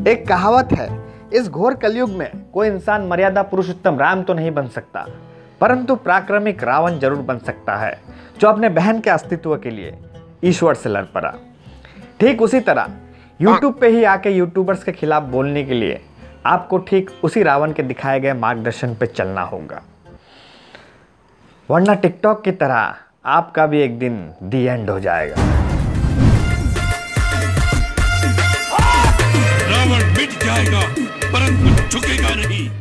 एक कहावत है, इस घोर कलयुग में कोई इंसान मर्यादा पुरुषोत्तम राम तो नहीं बन सकता, परंतु पराक्रमिक रावण जरूर बन सकता है, जो अपने बहन के अस्तित्व के लिए ईश्वर से लड़ पड़ा। ठीक उसी तरह YouTube पे ही आके यूट्यूबर्स के खिलाफ बोलने के लिए आपको ठीक उसी रावण के दिखाए गए मार्गदर्शन पे चलना होगा, वरना टिकटॉक की तरह आपका भी एक दिन दी एंड हो जाएगा। रावण मिट जाएगा परंतु झुकेगा नहीं।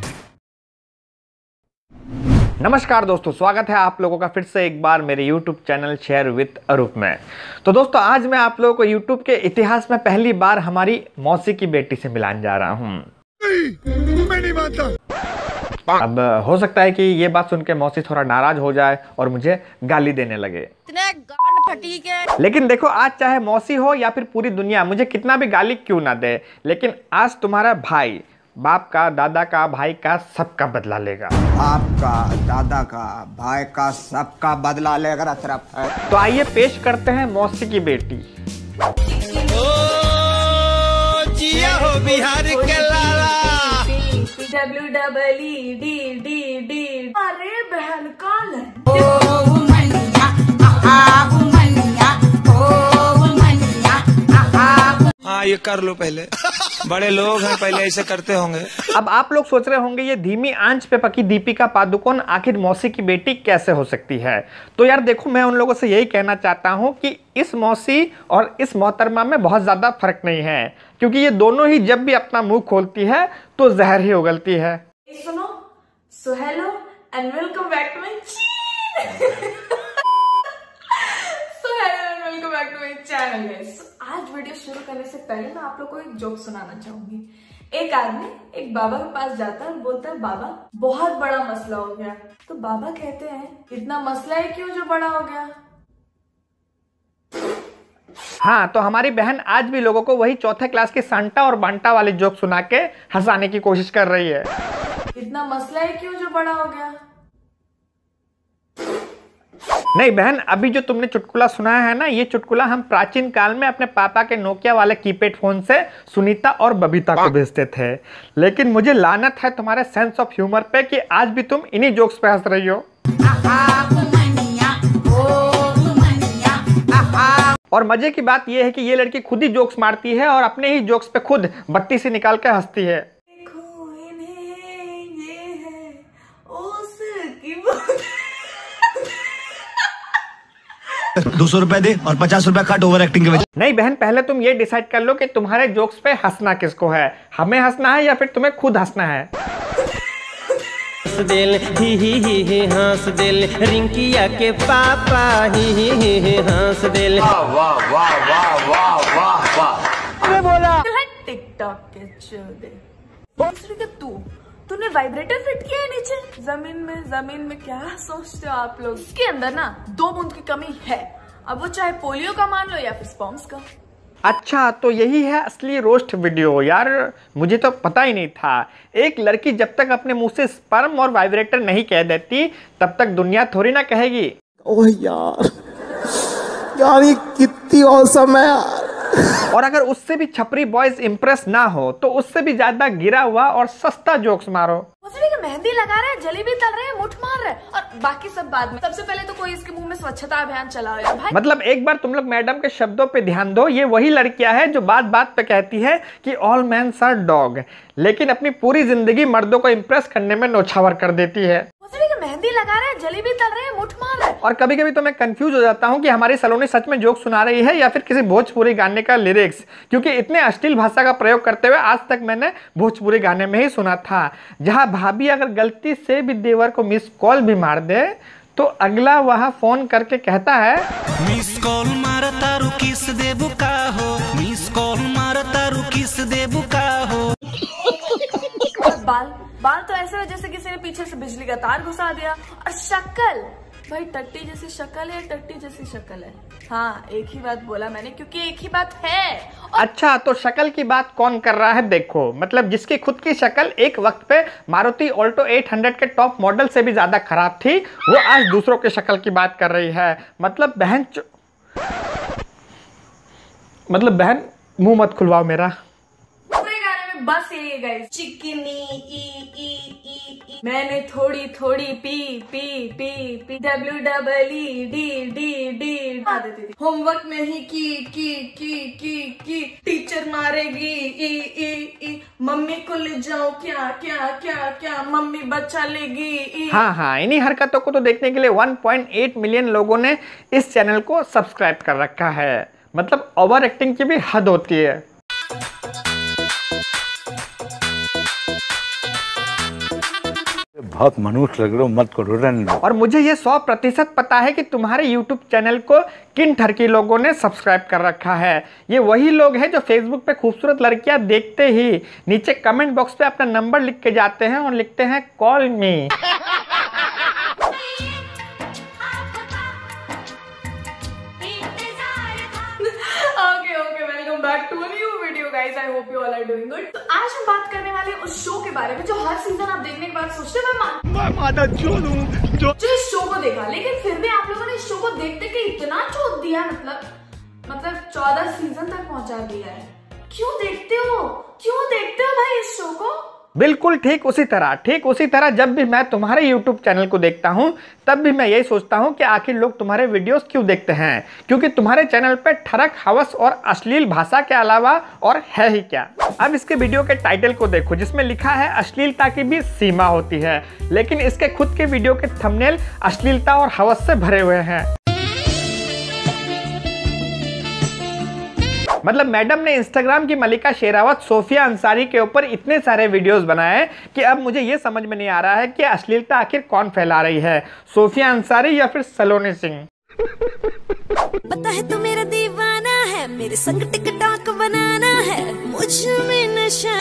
नमस्कार दोस्तों, स्वागत है आप लोगों का फिर से एक बार मेरे YouTube channel share with Arup में। तो दोस्तों, आज मैं आप लोगों को YouTube के इतिहास में पहली बार हमारी मौसी की बेटी से मिलाने जा रहा हूँ। मैं नहीं मानता। अब हो सकता है कि ये बात सुन के मौसी थोड़ा नाराज हो जाए और मुझे गाली देने लगे, लेकिन देखो, आज चाहे मौसी हो या फिर पूरी दुनिया मुझे कितना भी गाली क्यों ना दे, लेकिन आज तुम्हारा भाई बाप का, दादा का, भाई का, सबका बदला लेगा। आपका, दादा का, भाई का, सबका बदला लेगा तरफ है। तो आइए पेश करते हैं मौसी की बेटी। जिया हो बिहार के लाला। WEED अरे बहन कौन है? हाँ, ये कर लो पहले। बड़े लोग हैं, पहले ऐसे करते होंगे। अब आप लोग सोच रहे होंगे, ये धीमी आंच पे पकी दीपिका पादुकोण आखिर मौसी की बेटी कैसे हो सकती है? तो यार देखो, मैं उन लोगों से यही कहना चाहता हूँ कि इस मौसी और इस मोहतरमा में बहुत ज्यादा फर्क नहीं है, क्योंकि ये दोनों ही जब भी अपना मुंह खोलती है तो जहर ही उगलती है। सुनो, so hello and welcome back to my channel guys. आज वीडियो शुरू करने से पहले मैं आप लोगों को एक जोक सुनाना चाहूंगी। एक आदमी एक बाबा के पास जाता है और बोलता है, बाबा बहुत बड़ा मसला हो गया। तो बाबा कहते हैं, इतना मसला है क्यों जो बड़ा हो गया? हाँ, तो हमारी बहन आज भी लोगों को वही चौथे क्लास के सांटा और बांटा वाले जोक सुना के हंसाने की कोशिश कर रही है। इतना मसला है क्यों जो बड़ा हो गया? नहीं बहन, अभी जो तुमने चुटकुला सुनाया है ना, ये चुटकुला हम प्राचीन काल में अपने पापा के नोकिया वाले कीपैड फोन से सुनीता और बबीता को भेजते थे। लेकिन मुझे लानत है तुम्हारे सेंस ऑफ ह्यूमर पे कि आज भी तुम इन्हीं जोक्स पे हंस रही हो। और मजे की बात यह है कि ये लड़की खुद ही जोक्स मारती है और अपने ही जोक्स पे खुद बत्ती से निकाल के हंसती है। देखो इन्हें, ये है उसकी 200 रुपए दे और 50 रुपए कट ओवर एक्टिंग के वजह। नहीं बहन, पहले तुम ये डिसाइड कर लो कि तुम्हारे जोक्स पे हंसना किसको है, हमें हंसना है या फिर तुम्हें खुद हंसना है। हंस दिल ही हंस दिल, रिंकिया के पापा ही हंस दिल। वाह वाह वाह वाह वाह वाह वाह। बोला टिकटॉक के चौदे दूसरे के तूने वाइब्रेटर फिट किया है नीचे जमीन में क्या सोचते हो आप लोग? इसके अंदर ना 2 बूंद की कमी है। अब वो चाहे पोलियो का मान लो या फिर स्पर्म्स का। अच्छा, तो यही है असली रोस्ट वीडियो। यार मुझे तो पता ही नहीं था। एक लड़की जब तक अपने मुंह से स्पर्म और वाइब्रेटर नहीं कह देती, तब तक दुनिया थोड़ी ना कहेगी। ओह यार ये कितनी औसम है यार। और अगर उससे भी छपरी बॉयज इंप्रेस ना हो तो उससे भी ज्यादा गिरा हुआ और सस्ता जोक्स मारो। मेहंदी लगा रहे हैं, जलेबी तल रहे हैं, मुठ मार रहे हैं और बाकी सब बाद में। सबसे पहले तो कोई इसके मुंह में स्वच्छता अभियान चलाओ यार भाई। मतलब एक बार तुम लोग मैडम के शब्दों पे ध्यान दो, ये वही लड़कियां हैं जो बात बात पे कहती है कि ऑल मेंस आर डॉग, लेकिन अपनी पूरी जिंदगी मर्दों को इम्प्रेस करने में नौछावर कर देती है। मेहंदी लगा रहे हैं, जलेबी तल रहे हैं, मुठ मार रहे हैं। और कभी कभी तो मैं कंफ्यूज हो जाता हूँ कि हमारी सलोनी सच में जोक सुना रही है या फिर किसी भोजपुरी गाने का लिरिक्स, क्योंकि इतने अश्लील भाषा का प्रयोग करते हुए आज तक मैंने भोजपुरी गाने में ही सुना था, जहाँ भाभी अगर गलती से भी देवर को मिस कॉल भी मार दे तो अगला वहाँ फोन करके कहता है, मिस कॉल मारा तारू किस देबू का हो, मिस कॉल मारा तारू किस देबू का हो। बाल तो ऐसे है जैसे किसी ने पीछे से बिजली का तार घुसा दिया। और शक्ल भाई, टट्टी जैसी शक्ल है, टट्टी जैसी शक्ल है। हाँ, एक ही बात बोला मैंने, क्योंकि एक ही बात है। अच्छा, तो शक्ल की बात कौन कर रहा है? देखो, मतलब जिसकी खुद की शक्ल एक वक्त पे मारुति ऑल्टो 800 के टॉप मॉडल से भी ज्यादा खराब थी, वो आज दूसरों की शक्ल की बात कर रही है। मतलब बहन मुंह मत खुलवाओ मेरा। बस ये गाइस, चिकनी ई मैंने थोड़ी थोड़ी पी WEED होमवर्क नहीं की टीचर मारेगी ई मम्मी को ले जाओ क्या मम्मी बच्चा लेगी। हाँ, इन्हीं हरकतों को तो देखने के लिए 1.8 मिलियन लोगों ने इस चैनल को सब्सक्राइब कर रखा है। मतलब ओवर एक्टिंग की भी हद होती है। बहुत मनुष्य लग रहे हो, मत करो रन। और मुझे ये 100% पता है कि तुम्हारे YouTube चैनल को किन ठरकी लोगों ने सब्सक्राइब कर रखा है। ये वही लोग हैं जो Facebook पे खूबसूरत लड़कियां देखते ही नीचे कमेंट बॉक्स पे अपना नंबर लिख के जाते हैं और लिखते हैं call me. Okay, welcome back to a new video guys. I hope you all are doing good. तो आज हम बात करने वाले हैं उस शो के बारे में जो हर सीजन आप देखने के बाद सोचते हैं मैं जो इस शो को देखा, लेकिन फिर भी आप लोगों ने इस शो को देखते के इतना चोट दिया, मतलब 14 सीजन तक पहुंचा दिया है। क्यों देखते हो भाई इस शो को? बिल्कुल ठीक उसी तरह जब भी मैं तुम्हारे YouTube चैनल को देखता हूँ तब भी मैं यही सोचता हूँ कि आखिर लोग तुम्हारे वीडियोस क्यों देखते हैं, क्योंकि तुम्हारे चैनल पे ठरक, हवस और अश्लील भाषा के अलावा और है ही क्या। अब इसके वीडियो के टाइटल को देखो जिसमें लिखा है अश्लीलता की भी सीमा होती है, लेकिन इसके खुद के वीडियो के थंबनेल अश्लीलता और हवस से भरे हुए हैं। मतलब मैडम ने इंस्टाग्राम की मलिका शेरावत सोफिया अंसारी के ऊपर इतने सारे वीडियोस बनाए कि अब मुझे ये समझ में नहीं आ रहा है कि अश्लीलता आखिर कौन फैला रही है, सोफिया अंसारी या फिर सलोनी सिंह। पता है तू मेरा दीवाना है, मेरे संग टिकटॉक बनाना है, मुझ में नशा।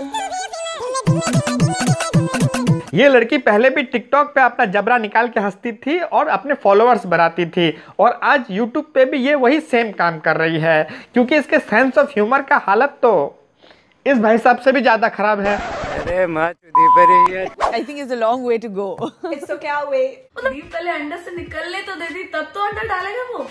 ये लड़की पहले भी टिकटॉक पे अपना जबरा निकाल के हंसती थी और अपने फॉलोअर्स बढ़ाती थी, और आज यूट्यूब पे भी ये वही सेम काम कर रही है, क्योंकि इसके सेंस ऑफ ह्यूमर का हालत तो इस भाई साहब से भी ज्यादा खराब है। अरे माँ चुदी पर I think it's a long way to go. इसको क्या वे मतलब पहले अंडर से निकलने तो दे दी, तब तो अंडर डालेगा वो।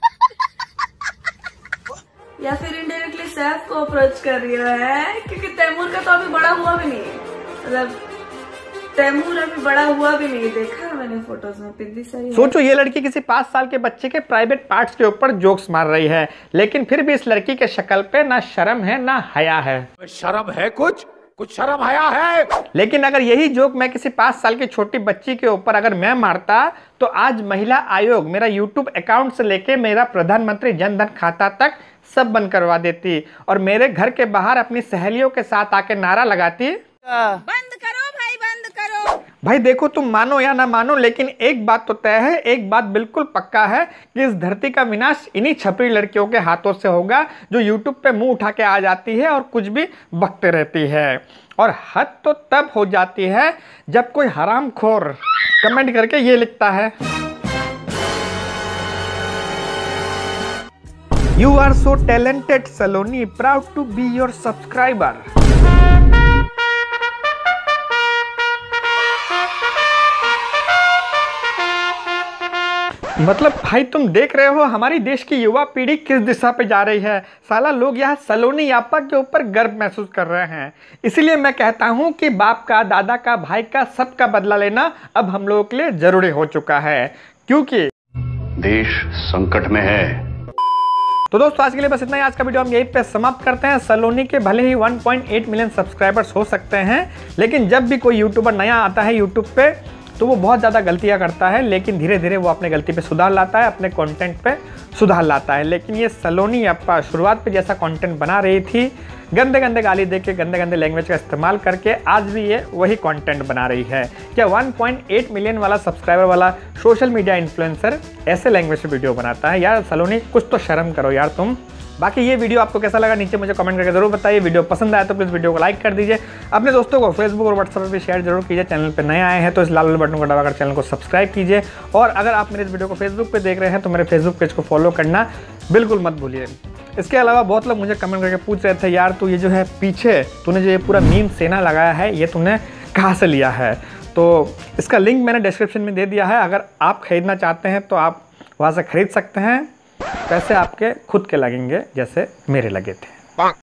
या फिर इनडायरेक्टली सैफ को अप्रोच कर रही है, क्योंकि तैमूर का तो अभी बड़ा हुआ भी नहीं है। मतलब तैमूर अभी बड़ा हुआ भी नहीं, देखा मैंने फोटोज में पिद्दी सारी। सोचो ये लड़की किसी 5 साल के बच्चे के प्राइवेट पार्ट्स के ऊपर जोक्स मार रही है, लेकिन फिर भी इस लड़की के शक्ल पे ना शर्म है ना हया है। शर्म है कुछ शर्म हया है। लेकिन अगर यही जोक मैं किसी 5 साल की छोटी बच्ची के ऊपर अगर मैं मारता तो आज महिला आयोग मेरा यूट्यूब अकाउंट से लेके मेरा प्रधानमंत्री जन धन खाता तक सब बंद करवा देती, और मेरे घर के बाहर अपनी सहेलियों के साथ आके नारा लगाती, बंद करो भाई, बंद करो। भाई देखो तुम मानो या ना मानो, लेकिन एक बात तो तय है, एक बात बिल्कुल पक्का है कि इस धरती का विनाश इन्हीं छपरी लड़कियों के हाथों से होगा जो यूट्यूब पे मुंह उठा के आ जाती है और कुछ भी बकते रहती है। और हद तो तब हो जाती है जब कोई हरामखोर कमेंट करके ये लिखता है, You are so talented, Saloni. Proud to be your subscriber. मतलब भाई तुम देख रहे हो हमारी देश की युवा पीढ़ी किस दिशा पे जा रही है। साला लोग यहाँ सलोनी यापा के ऊपर गर्व महसूस कर रहे हैं। इसीलिए मैं कहता हूँ कि बाप का, दादा का, भाई का, सबका बदला लेना अब हम लोगों के लिए जरूरी हो चुका है, क्योंकि देश संकट में है। तो दोस्तों आज के लिए बस इतना ही। आज का वीडियो हम यहीं पे समाप्त करते हैं। सलोनी के भले ही 1.8 मिलियन सब्सक्राइबर्स हो सकते हैं, लेकिन जब भी कोई यूट्यूबर नया आता है यूट्यूब पे तो वो बहुत ज़्यादा गलतियां करता है, लेकिन धीरे धीरे वो अपने गलती पे सुधार लाता है, अपने कंटेंट पे सुधार लाता है। लेकिन ये सलोनी यापा शुरुआत पे जैसा कंटेंट बना रही थी, गंदे गंदे गाली दे के, गंदे गंदे लैंग्वेज का इस्तेमाल करके, आज भी ये वही कंटेंट बना रही है। क्या 1.8 मिलियन वाला सब्सक्राइबर वाला सोशल मीडिया इन्फ्लुएंसर ऐसे लैंग्वेज से वीडियो बनाता है? यार सलोनी कुछ तो शर्म करो यार तुम। बाकी ये वीडियो आपको कैसा लगा नीचे मुझे कमेंट करके जरूर बताइए। वीडियो पसंद आया तो प्लीज़ वीडियो को लाइक कर दीजिए, अपने दोस्तों को फेसबुक और व्हाट्सएप पर भी शेयर जरूर कीजिए। चैनल पर नए आए हैं तो इस लाल वाले बटन को दबाकर चैनल को सब्सक्राइब कीजिए, और अगर आप मेरे इस वीडियो को फेसबुक पे देख रहे हैं तो मेरे फेसबुक पेज को फॉलो करना बिल्कुल मत भूलिए। इसके अलावा बहुत लोग मुझे कमेंट करके पूछ रहे थे, यार तू ये जो है पीछे तूने जो ये पूरा मीम सेना लगाया है ये तूने कहाँ से लिया है? तो इसका लिंक मैंने डिस्क्रिप्शन में दे दिया है, अगर आप खरीदना चाहते हैं तो आप वहाँ से खरीद सकते हैं। पैसे आपके खुद के लगेंगे जैसे मेरे लगे थे।